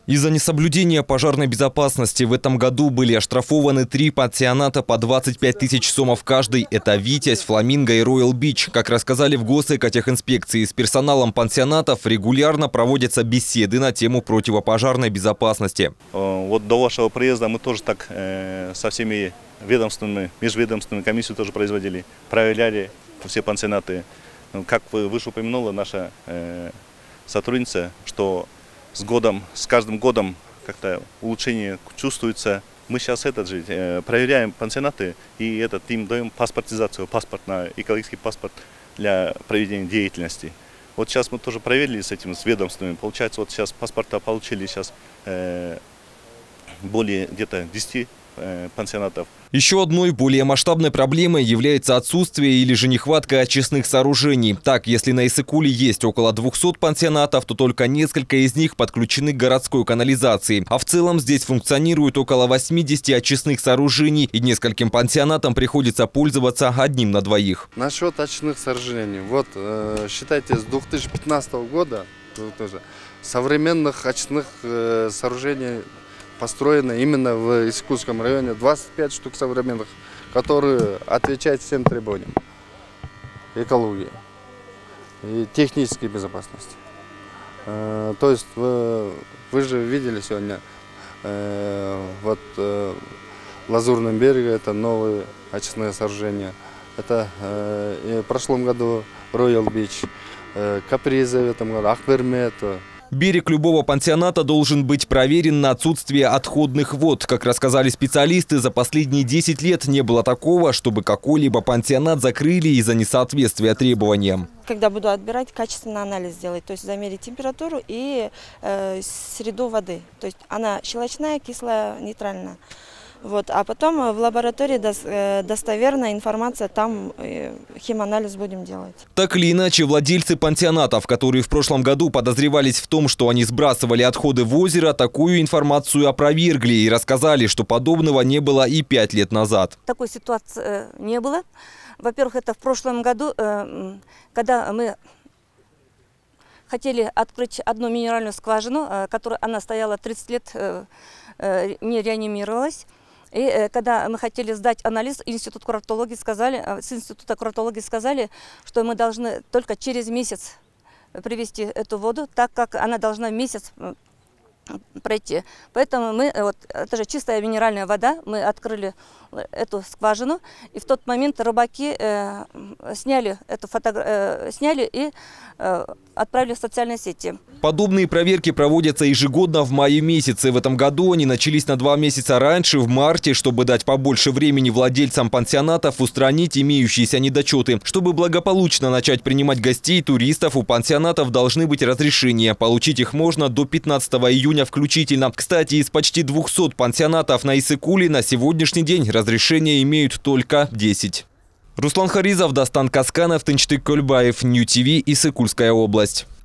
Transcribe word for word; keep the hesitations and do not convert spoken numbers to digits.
Из-за несоблюдения пожарной безопасности в этом году были оштрафованы три пансионата по двадцать пять тысяч сомов каждый. Это «Витязь», «Фламинго» и «Роял Бич». Как рассказали в Госэкотехинспекции, с персоналом пансионатов регулярно проводятся беседы на тему противопожарной безопасности. Вот до вашего приезда мы тоже так э, со всеми ведомственными, межведомственными комиссию тоже производили, проверяли все пансионаты. Как вы выше упомянула наша э, сотрудница, что с годом, с каждым годом как-то улучшение чувствуется. Мы сейчас этот же э, проверяем пансионаты и этот им даем паспортизацию, паспорт на экологический паспорт для проведения деятельности. Вот сейчас мы тоже проверили с этим, с ведомствами. Получается, вот сейчас паспорта получили сейчас э, более где-то десяти э, пансионатов. Еще одной более масштабной проблемой является отсутствие или же нехватка очистных сооружений. Так, если на Иссык-Куле есть около двухсот пансионатов, то только несколько из них подключены к городской канализации. А в целом здесь функционирует около восьмидесяти очистных сооружений, и нескольким пансионатам приходится пользоваться одним на двоих. Насчет очистных сооружений. Вот, э, считайте, с две тысячи пятнадцатого года тоже, современных очистных э, сооружений построено именно в Иссык-Кульском районе двадцать пять штук современных, которые отвечают всем требованиям экологии и технической безопасности. Э, то есть вы, вы же видели сегодня, э, вот э, в Лазурном береге это новые очистные сооружения. Это э, в прошлом году Роял Бич, э, Каприза в этом году, Ахбермет. Берег любого пансионата должен быть проверен на отсутствие отходных вод. Как рассказали специалисты, за последние десять лет не было такого, чтобы какой-либо пансионат закрыли из-за несоответствия требованиям. Когда буду отбирать, качественный анализ сделать, то есть замерить температуру и э, среду воды. То есть она щелочная, кислая, нейтральная. Вот, а потом в лаборатории достоверная информация, там химанализ будем делать. Так или иначе, владельцы пансионатов, которые в прошлом году подозревались в том, что они сбрасывали отходы в озеро, такую информацию опровергли и рассказали, что подобного не было и пять лет назад. Такой ситуации не было. Во-первых, это в прошлом году, когда мы хотели открыть одну минеральную скважину, которая она стояла тридцать лет, не реанимировалась. И когда мы хотели сдать анализ, институт куратологии сказали, с института куратологии сказали, что мы должны только через месяц привезти эту воду, так как она должна месяц пройти. Поэтому мы, вот, это же чистая минеральная вода, мы открыли эту скважину, и в тот момент рыбаки э, сняли эту фото, э, сняли и э, отправили в социальные сети. Подобные проверки проводятся ежегодно в мае месяце. В этом году они начались на два месяца раньше, в марте, чтобы дать побольше времени владельцам пансионатов устранить имеющиеся недочеты. Чтобы благополучно начать принимать гостей, туристов, у пансионатов должны быть разрешения. Получить их можно до пятнадцатого июня включительно. Кстати, из почти двухсот пансионатов на Иссык-Куле на сегодняшний день разрешения имеют только десять. Руслан Харизов, Дастан Касканов, Тынчтык Кольбаев, Нью ТВ, Иссык-Кульская область.